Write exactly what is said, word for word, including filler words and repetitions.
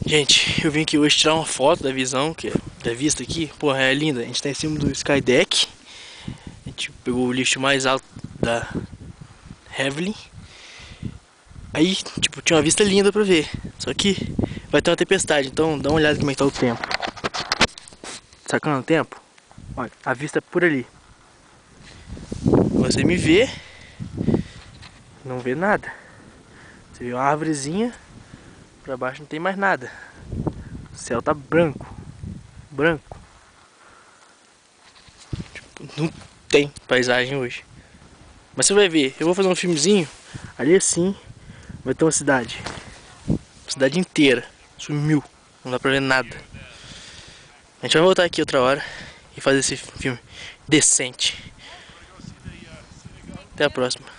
Gente, eu vim aqui hoje tirar uma foto da visão, que é da vista aqui. Porra, é linda. A gente tá em cima do Skydeck. A gente pegou o lift mais alto da Heavenly. Aí, tipo, tinha uma vista linda pra ver. Só que vai ter uma tempestade, então dá uma olhada como é que tá o tempo. Sacando o tempo? Olha, a vista é por ali. Você me vê, não vê nada. Você vê uma árvorezinha, pra baixo não tem mais nada. O céu tá branco. Branco. Tipo, não tem paisagem hoje. Mas você vai ver, eu vou fazer um filmezinho. Ali assim vai ter uma cidade. Cidade inteira. Sumiu. Não dá pra ver nada. A gente vai voltar aqui outra hora e fazer esse filme decente. Até a próxima.